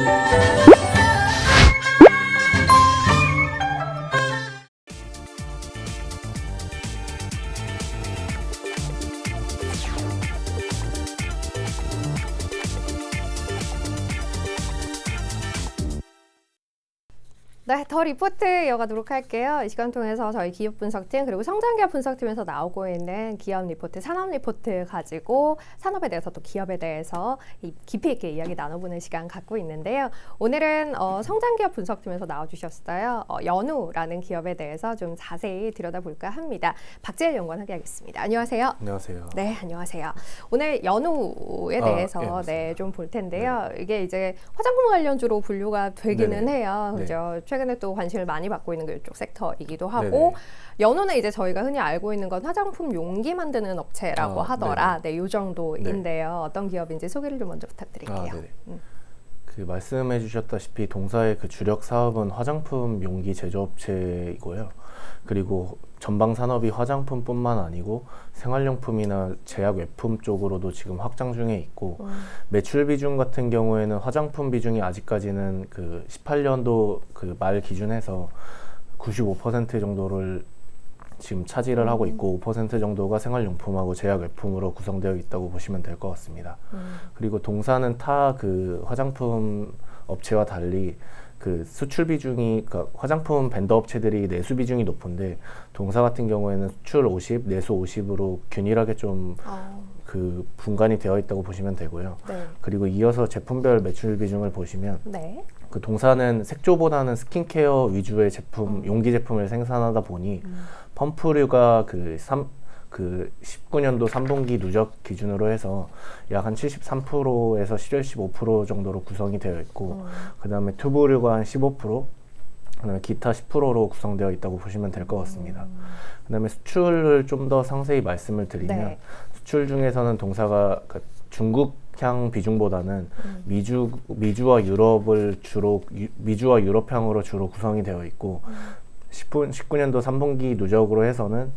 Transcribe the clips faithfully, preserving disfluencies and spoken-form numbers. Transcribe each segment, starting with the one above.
네, 더 리포트 이어가도록 할게요. 이 시간 통해서 저희 기업 분석팀 그리고 성장기업 분석팀에서 나오고 있는 기업 리포트, 산업 리포트 가지고 산업에 대해서 또 기업에 대해서 깊이 있게 이야기 나눠보는 시간 갖고 있는데요. 오늘은 어, 성장기업 분석팀에서 나와주셨어요. 어, 연우라는 기업에 대해서 좀 자세히 들여다볼까 합니다. 박재일 연구원 함께하겠습니다. 안녕하세요. 안녕하세요. 네, 안녕하세요. 오늘 연우에 대해서 아, 네, 좀 볼 텐데요. 네. 이게 이제 화장품 관련주로 분류가 되기는 네네. 해요. 네. 그죠? 최근에 또 관심을 많이 받고 있는 게 이쪽 섹터이기도 하고 네네. 연우는 이제 저희가 흔히 알고 있는 건 화장품 용기 만드는 업체라고 아, 하더라. 네, 요 정도인데요. 네. 어떤 기업인지 소개를 좀 먼저 부탁드릴게요. 아, 네네. 음. 그 말씀해 주셨다시피 동사의 그 주력 사업은 화장품 용기 제조업체이고요. 그리고 전방 산업이 화장품뿐만 아니고 생활용품이나 제약 외품 쪽으로도 지금 확장 중에 있고 음. 매출 비중 같은 경우에는 화장품 비중이 아직까지는 그 십팔 년도 그 말 기준에서 구십오 퍼센트 정도를 지금 차지를 음. 하고 있고 오 퍼센트 정도가 생활용품하고 제약 외품으로 구성되어 있다고 보시면 될 것 같습니다. 음. 그리고 동사는 타 그 화장품 업체와 달리 그 수출 비중이, 그러니까 화장품 벤더 업체들이 내수 비중이 높은데 동사 같은 경우에는 수출 오십, 내수 오십으로 균일하게 좀 그 어. 분간이 되어 있다고 보시면 되고요. 네. 그리고 이어서 제품별 매출 비중을 보시면 네. 그 동사는 색조보다는 스킨케어 위주의 제품, 음. 용기 제품을 생산하다 보니 음. 펌프류가 그 삼, 그 십구 년도 삼 분기 누적 기준으로 해서 약 한 칠십삼 퍼센트에서 실효 십오 퍼센트 정도로 구성이 되어 있고 음. 그 다음에 튜브류가 한 십오 퍼센트, 그 다음에 기타 십 퍼센트로 구성되어 있다고 보시면 될 것 같습니다. 음. 그 다음에 수출을 좀 더 상세히 말씀을 드리면 네. 수출 중에서는 동사가 그 중국향 비중보다는 음. 미주, 미주와 유럽을 주로, 유, 미주와 유럽향으로 주로 구성이 되어 있고 음. 십구 년도 삼 분기 누적으로 해서는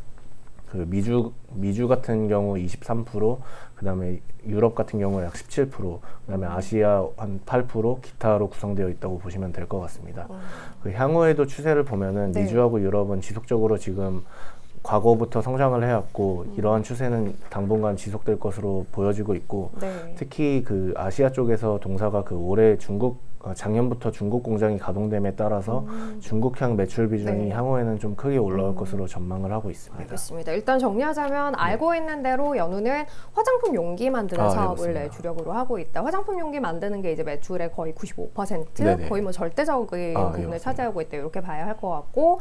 그 미주, 미주 같은 경우 이십삼 퍼센트, 그 다음에 유럽 같은 경우 약 십칠 퍼센트, 그 다음에 아시아 한 팔 퍼센트, 기타로 구성되어 있다고 보시면 될 것 같습니다. 음. 그 향후에도 추세를 보면은 네. 미주하고 유럽은 지속적으로 지금 과거부터 성장을 해왔고 음. 이러한 추세는 당분간 지속될 것으로 보여지고 있고 네. 특히 그 아시아 쪽에서 동사가 그 올해 중국 작년부터 중국 공장이 가동됨에 따라서 음. 중국향 매출 비중이 네. 향후에는 좀 크게 올라올 음. 것으로 전망을 하고 있습니다. 알겠습니다. 일단 정리하자면 네. 알고 있는 대로 연우는 화장품 용기 만드는 아, 사업을 네, 주력으로 하고 있다. 화장품 용기 만드는 게 이제 매출의 거의 구십오 퍼센트, 네네. 거의 뭐 절대적인 아, 부분을 네, 차지하고 있다. 이렇게 봐야 할 것 같고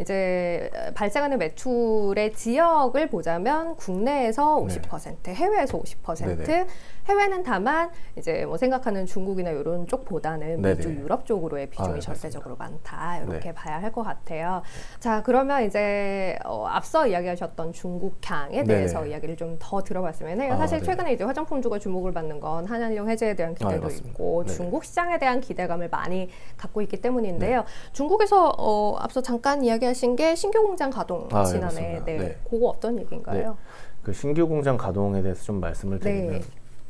이제 발생하는 매출의 지역을 보자면 국내에서 오십 퍼센트, 네. 해외에서 오십 퍼센트, 네네. 해외는 다만 이제 뭐 생각하는 중국이나 이런 쪽보다는 미주 유럽 쪽으로의 비중이 아, 절대적으로 많다 이렇게 네. 봐야 할 것 같아요. 네. 자 그러면 이제 어, 앞서 이야기하셨던 중국향에 대해서 네네. 이야기를 좀 더 들어봤으면 해요. 아, 사실 네네. 최근에 이제 화장품주가 주목을 받는 건 한한령 해제에 대한 기대도 아, 있고 네네. 중국 시장에 대한 기대감을 많이 갖고 있기 때문인데요. 네. 중국에서 어, 앞서 잠깐 이야기하신 게 신규 공장 가동 아, 지난해 네. 네. 그거 어떤 얘기인가요? 네. 그 신규 공장 가동에 대해서 좀 말씀을 드리면 네.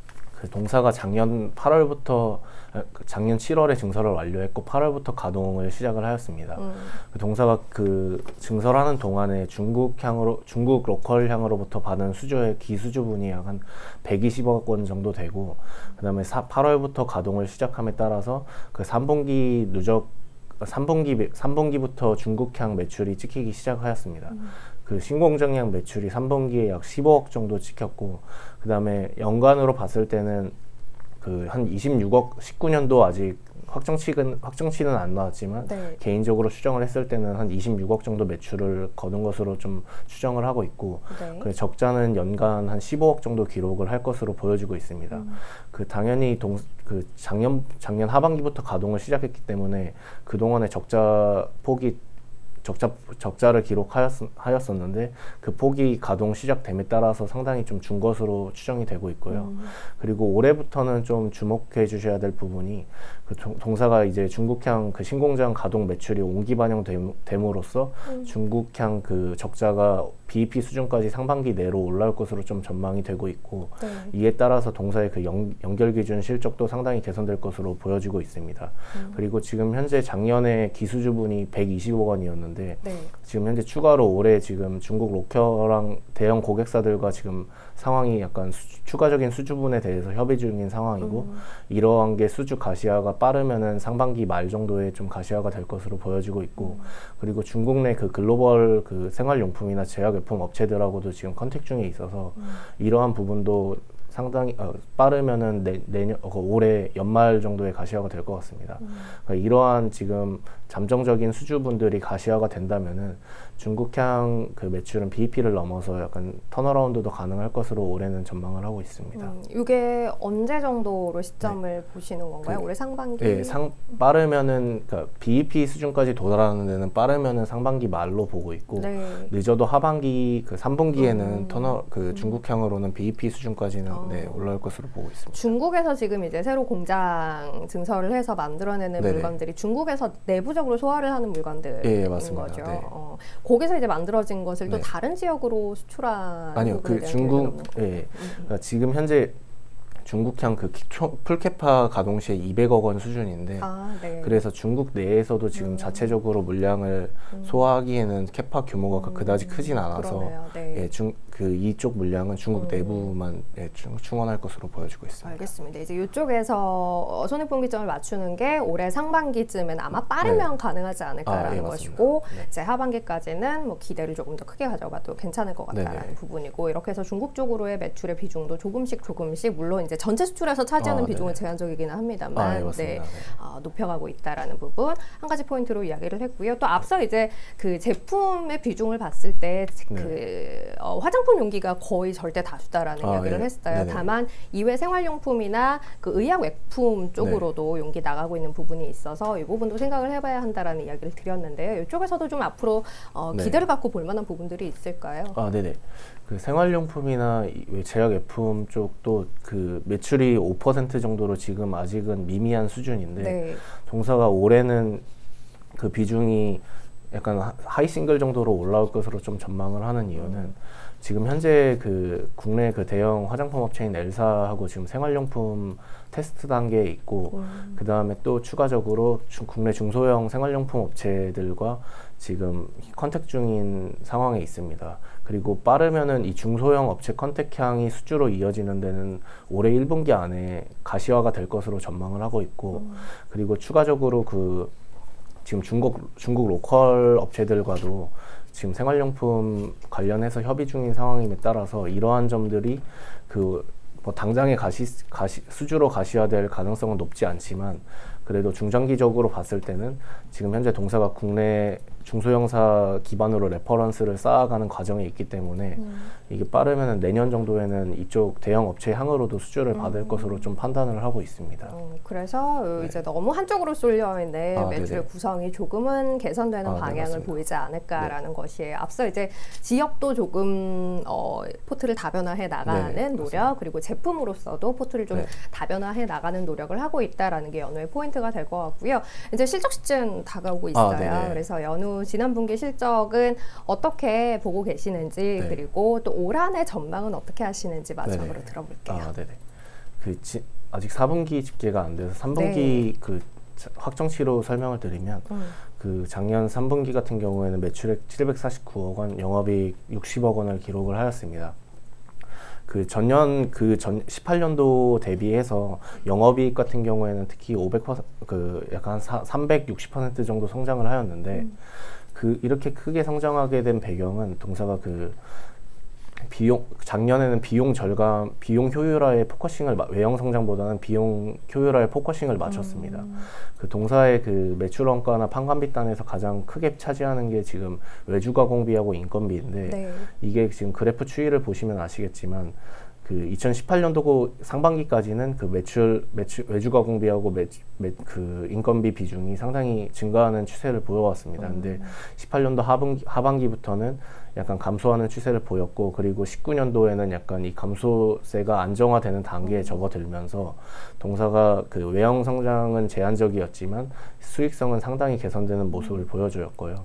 그 동사가 작년 팔월부터 작년 칠월에 증설을 완료했고 팔월부터 가동을 시작을 하였습니다. 음. 그 동사가 그 증설하는 동안에 중국향으로 중국 로컬향으로부터 받은 수주의 기수주분이 약 한 백이십억 원 정도 되고 그다음에 팔월부터 가동을 시작함에 따라서 그 삼 분기 누적 삼 분기 삼 분기부터 중국향 매출이 찍히기 시작하였습니다. 음. 그 신공정량 매출이 삼 분기에 약 십오억 정도 찍혔고 그 다음에 연간으로 봤을 때는 그 한 이십육억, 십구 년도 아직 확정치는 확정치는 안 나왔지만 네. 개인적으로 추정을 했을 때는 한 이십육억 정도 매출을 거둔 것으로 좀 추정을 하고 있고 네. 그 적자는 연간 한 십오억 정도 기록을 할 것으로 보여지고 있습니다. 음. 그 당연히 동, 그 작년 작년 하반기부터 가동을 시작했기 때문에 그 동안의 적자 폭이 적자, 적자를 기록하였었는데 그 폭이 가동 시작됨에 따라서 상당히 좀 준 것으로 추정이 되고 있고요. 음. 그리고 올해부터는 좀 주목해 주셔야 될 부분이 그 동사가 이제 중국향 그 신공장 가동 매출이 온기 반영됨으로써 음. 중국향 그 적자가 비이피 수준까지 상반기 내로 올라올 것으로 좀 전망이 되고 있고 네. 이에 따라서 동사의 그 연, 연결 기준 실적도 상당히 개선될 것으로 보여지고 있습니다. 음. 그리고 지금 현재 작년에 기수주분이 백이십억 원이었는데 네. 지금 현재 추가로 올해 지금 중국 로커랑 대형 고객사들과 지금 상황이 약간 수, 추가적인 수주분에 대해서 협의 중인 상황이고 음. 이러한 게 수주 가시화가 빠르면은 상반기 말 정도에 좀 가시화가 될 것으로 보여지고 있고 음. 그리고 중국 내 그 글로벌 그 생활용품이나 제약용품 업체들하고도 지금 컨택 중에 있어서 음. 이러한 부분도 상당히 어, 빠르면은 내, 내년 어, 올해 연말 정도에 가시화가 될 것 같습니다. 음. 그러니까 이러한 지금 잠정적인 수주분들이 가시화가 된다면은 중국향 그 매출은 비이피를 넘어서 약간 턴어라운드도 가능할 것으로 올해는 전망을 하고 있습니다. 음, 이게 언제 정도로 시점을 네. 보시는 건가요? 그, 올해 상반기? 네, 상 빠르면은 그러니까 비이피 수준까지 도달하는 데는 빠르면은 상반기 말로 보고 있고 네. 늦어도 하반기 그 삼 분기에는 음. 턴어 그 중국향으로는 비이피 수준까지는 어. 네, 올라올 것으로 보고 있습니다. 중국에서 지금 이제 새로 공장 증설을 해서 만들어내는 네네. 물건들이 중국에서 내부적으로 소화를 하는 물건들인 예, 맞습니다. 거죠. 네. 어. 거기서 이제 만들어진 것을 네. 또 다른 지역으로 수출하는 아니요, 그 중국 예, 그러니까 지금 현재 중국향 그 풀캐파 가동 시에 이백억 원 수준인데 아, 네. 그래서 중국 내에서도 지금 음. 자체적으로 물량을 음. 소화하기에는 캐파 규모가 음. 그다지 크진 않아서 네. 예, 중, 그 이쪽 물량은 중국 음. 내부만 예, 충원할 것으로 보여지고 있습니다. 알겠습니다. 이제 이쪽에서 손익분기점을 맞추는 게 올해 상반기쯤엔 아마 빠르면 네. 가능하지 않을까라는 아, 예, 것이고 네. 이제 하반기까지는 뭐 기대를 조금 더 크게 가져가도 괜찮을 것 같다라는 네네. 부분이고 이렇게 해서 중국 쪽으로의 매출의 비중도 조금씩 조금씩 물론 이제 전체 수출에서 차지하는 아, 비중은 제한적이기는 합니다만 아, 예, 네, 네. 어, 높여가고 있다라는 부분 한 가지 포인트로 이야기를 했고요. 또 앞서 이제 그 제품의 비중을 봤을 때 그 네. 어, 화장품 용기가 거의 절대 다수다라는 아, 이야기를 예. 했어요. 네네. 다만 이외 생활용품이나 그 의약 외품 쪽으로도 네. 용기 나가고 있는 부분이 있어서 이 부분도 생각을 해봐야 한다라는 이야기를 드렸는데요. 이쪽에서도 좀 앞으로 어, 기대를 네. 갖고 볼 만한 부분들이 있을까요? 아, 네네. 그 생활용품이나 제약외품 쪽도 그 매출이 오 퍼센트 정도로 지금 아직은 미미한 수준인데 네. 동사가 올해는 그 비중이 약간 하이 싱글 정도로 올라올 것으로 좀 전망을 하는 이유는 음. 지금 현재 그 국내 그 대형 화장품 업체인 엘사하고 지금 생활용품 테스트 단계에 있고 음. 그 다음에 또 추가적으로 주, 국내 중소형 생활용품 업체들과 지금 컨택 중인 상황에 있습니다. 그리고 빠르면은 이 중소형 업체 컨택향이 수주로 이어지는 데는 올해 일 분기 안에 가시화가 될 것으로 전망을 하고 있고 음. 그리고 추가적으로 그 지금 중국 중국 로컬 업체들과도 지금 생활용품 관련해서 협의 중인 상황임에 따라서 이러한 점들이 그 뭐 당장의 가시, 가시 수주로 가시화될 가능성은 높지 않지만 그래도 중장기적으로 봤을 때는 지금 현재 동사가 국내 중소형사 기반으로 레퍼런스를 쌓아가는 과정에 있기 때문에 음. 이게 빠르면 내년 정도에는 이쪽 대형 업체 향으로도 수주를 음. 받을 것으로 좀 판단을 하고 있습니다. 어, 그래서 네. 이제 너무 한쪽으로 쏠려 있는 아, 매출의 네네. 구성이 조금은 개선되는 아, 방향을 네, 보이지 않을까라는 네. 것이 앞서 이제 지역도 조금 어, 포트를 다변화해 나가는 네, 노력 맞습니다. 그리고 제품으로서도 포트를 좀 네. 다변화해 나가는 노력을 하고 있다라는 게 연우의 포인트가 될 것 같고요. 이제 실적 시즌 다가오고 있어요. 아, 그래서 연우 지난 분기 실적은 어떻게 보고 계시는지 네. 그리고 또 올 한 해 전망은 어떻게 하시는지 마지막으로 네네. 들어볼게요. 아, 네네. 그 지, 아직 사 분기 집계가 안 돼서 삼 분기 네. 그 확정치로 설명을 드리면 음. 그 작년 삼 분기 같은 경우에는 매출액 칠백사십구억 원, 영업이익 육십억 원을 기록을 하였습니다. 그 전년 그 전 십팔 년도 대비해서 영업이익 같은 경우에는 특히 오백 퍼센트 그 약간 사, 삼백육십 퍼센트 정도 성장을 하였는데 음. 그 이렇게 크게 성장하게 된 배경은 동사가 그 비용 작년에는 비용 절감, 비용 효율화에 포커싱을 외형 성장보다는 비용 효율화에 포커싱을 맞췄습니다. 음. 그 동사의 그 매출 원가나 판관비단에서 가장 크게 차지하는 게 지금 외주 가공비하고 인건비인데 네. 이게 지금 그래프 추이를 보시면 아시겠지만 그 이천십팔 년도 상반기까지는 그 매출, 매출 외주 가공비하고 매, 매, 그 인건비 비중이 상당히 증가하는 추세를 보여왔습니다. 음. 근데 십팔 년도 하분기, 하반기부터는 약간 감소하는 추세를 보였고 그리고 십구 년도에는 약간 이 감소세가 안정화되는 단계에 접어들면서 동사가 그 외형 성장은 제한적이었지만 수익성은 상당히 개선되는 모습을 음. 보여주었고요.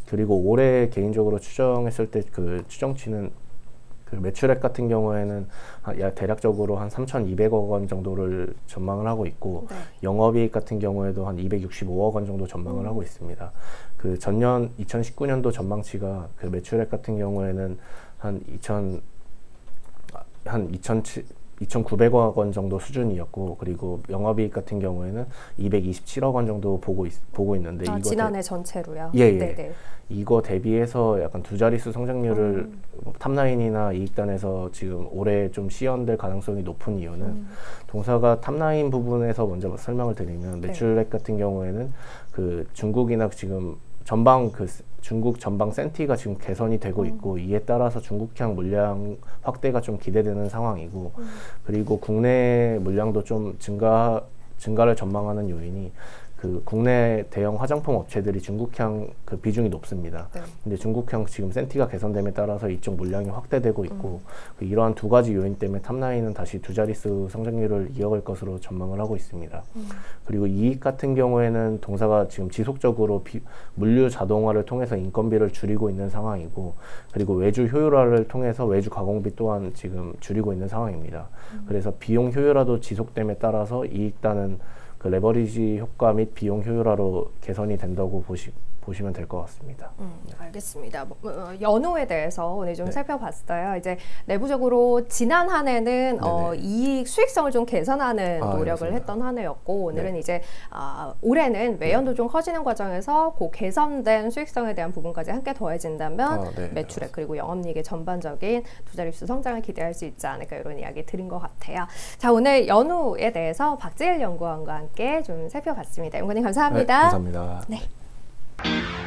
그리고 올해 개인적으로 추정했을 때 그 추정치는 그 매출액 같은 경우에는 한, 대략적으로 한 삼천이백억 원 정도를 전망을 하고 있고 네. 영업이익 같은 경우에도 한 이백육십오억 원 정도 전망을 음. 하고 있습니다. 그 전년 이천십구 년도 전망치가 그 매출액 같은 경우에는 한 이천 한 이천구백억 원 정도 수준이었고 그리고 영업이익 같은 경우에는 이백이십칠억 원 정도 보고 있, 보고 있는데 아, 이거 지난해 대, 전체로요? 예, 예. 네네. 이거 대비해서 약간 두 자릿수 성장률을 음. 탑라인이나 이익단에서 지금 올해 좀 시연될 가능성이 높은 이유는 음. 동사가 탑라인 부분에서 먼저 설명을 드리면 매출액 네. 같은 경우에는 그 중국이나 지금 전방 그 중국 전방 센티가 지금 개선이 되고 있고 음. 이에 따라서 중국향 물량 확대가 좀 기대되는 상황이고 음. 그리고 국내 물량도 좀 증가 증가를 전망하는 요인이 그 국내 대형 화장품 업체들이 중국향 그 비중이 높습니다. 네. 근데 중국향 지금 센티가 개선됨에 따라서 이쪽 물량이 확대되고 있고 음. 그 이러한 두 가지 요인 때문에 탑라인은 다시 두 자릿수 성장률을 이어갈 것으로 전망을 하고 있습니다. 음. 그리고 이익 같은 경우에는 동사가 지금 지속적으로 비, 물류 자동화를 통해서 인건비를 줄이고 있는 상황이고 그리고 외주 효율화를 통해서 외주 가공비 또한 지금 줄이고 있는 상황입니다. 음. 그래서 비용 효율화도 지속됨에 따라서 이익단은 그 레버리지 효과 및 비용 효율화로 개선이 된다고 보시, 보시면 될 것 같습니다. 음, 알겠습니다. 뭐, 연호에 대해서 오늘 좀 네. 살펴봤어요. 이제 내부적으로 지난 한 해는 어, 이익 수익성을 좀 개선하는 아, 노력을 알겠습니다. 했던 한 해였고 오늘은 네. 이제 아, 올해는 외연도 네. 좀 커지는 과정에서 그 개선된 수익성에 대한 부분까지 함께 더해진다면 아, 네. 매출액 그리고 영업이익의 전반적인 두 자릿수 성장을 기대할 수 있지 않을까 이런 이야기 드린 것 같아요. 자, 오늘 연호에 대해서 박재일 연구원과 함께 좀 살펴봤습니다. 연구원님 감사합니다. 네, 감사합니다. 네.